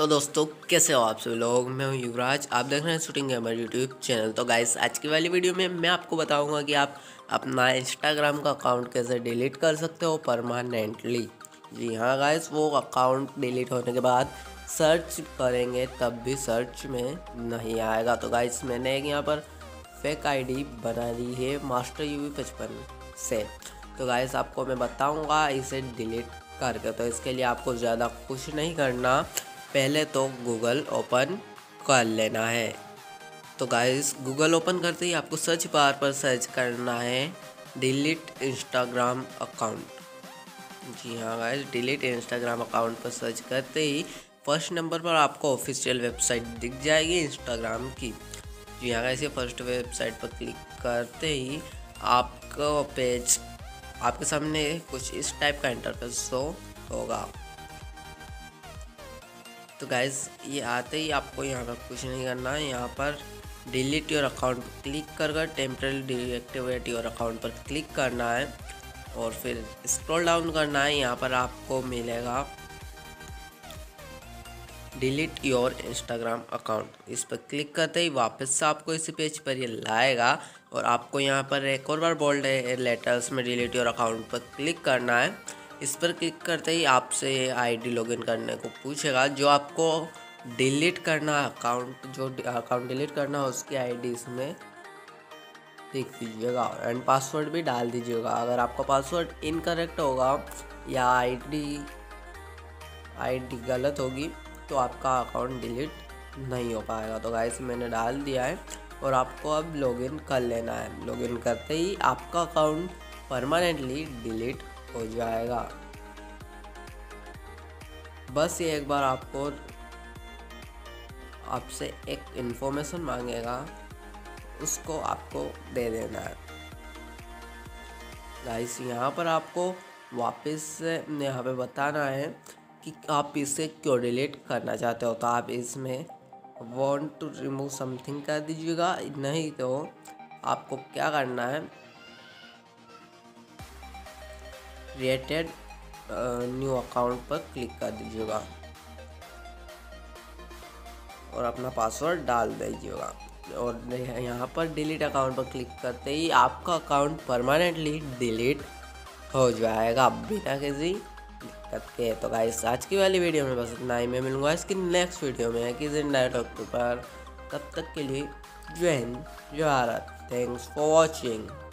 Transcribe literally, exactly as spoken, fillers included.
तो दोस्तों कैसे हो आप सभी लोग। मैं हूं युवराज, आप देख रहे हैं शूटिंग गेमर यूट्यूब चैनल। तो गाइस आज की वाली वीडियो में मैं आपको बताऊंगा कि आप अपना इंस्टाग्राम का अकाउंट कैसे डिलीट कर सकते हो परमानेंटली। जी हाँ गाइस, वो अकाउंट डिलीट होने के बाद सर्च करेंगे तब भी सर्च में नहीं आएगा। तो गाइस मैंने एक यहाँ पर फेक आईडी बना दी है मास्टर यूवी पचपन से। तो गाइस आपको मैं बताऊंगा इसे डिलीट करके। तो इसके लिए आपको ज़्यादा कुछ नहीं करना, पहले तो गूगल ओपन कर लेना है। तो गाइस गूगल ओपन करते ही आपको सर्च बार पर सर्च करना है डिलीट इंस्टाग्राम अकाउंट। जी हाँ गाइस, डिलीट इंस्टाग्राम अकाउंट पर सर्च करते ही फर्स्ट नंबर पर आपको ऑफिशियल वेबसाइट दिख जाएगी इंस्टाग्राम की। जी हाँ गाइस, ये फर्स्ट वेबसाइट पर क्लिक करते ही आपका पेज आपके सामने कुछ इस टाइप का इंटरफेस शो होगा। तो गाइस ये आते ही आपको यहाँ पर कुछ नहीं करना है, यहाँ पर डिलीट योर अकाउंट पर क्लिक कर कर टेम्पररी डीएक्टिवेट योर अकाउंट पर क्लिक करना है और फिर स्क्रॉल डाउन करना है। यहाँ पर आपको मिलेगा डिलीट योर इंस्टाग्राम अकाउंट। इस पर क्लिक करते ही वापस से आपको इसी पेज पर ये लाएगा और आपको यहाँ पर एक और बार बोल्ड लेटर्स में डिलीट योर अकाउंट पर क्लिक करना है। इस पर क्लिक करते ही आपसे आईडी लॉगिन करने को पूछेगा, जो आपको डिलीट करना अकाउंट जो अकाउंट डिलीट करना है उसकी आईडी इसमें लिख दीजिएगा एंड पासवर्ड भी डाल दीजिएगा। अगर आपका पासवर्ड इनकरेक्ट होगा या आईडी आईडी गलत होगी तो आपका अकाउंट डिलीट नहीं हो पाएगा। तो गाइस मैंने डाल दिया है और आपको अब लॉगिन कर लेना है। लॉगिन करते ही आपका अकाउंट परमानेंटली डिलीट हो जाएगा। बस ये एक बार आपको आपसे एक इन्फॉर्मेशन मांगेगा, उसको आपको दे देना है। गाइस यहाँ पर आपको वापस से यहाँ पे बताना है कि आप इसे क्यों डिलीट करना चाहते हो। तो आप इसमें वांट टू रिमूव समथिंग कर दीजिएगा, नहीं तो आपको क्या करना है क्रिएटेड न्यू अकाउंट पर क्लिक कर दीजिएगा और अपना पासवर्ड डाल दीजिएगा। और यहाँ पर डिलीट अकाउंट पर क्लिक करते ही आपका अकाउंट परमानेंटली डिलीट हो जाएगा बिना किसी दिक्कत के। तो गाइस आज की वाली वीडियो में बस इतना ही। मैं मिलूंगा इसकी नेक्स्ट वीडियो में किसी नए टॉपिक पर। तब तक के लिए जय हिंद जय भारत। Thanks for watching.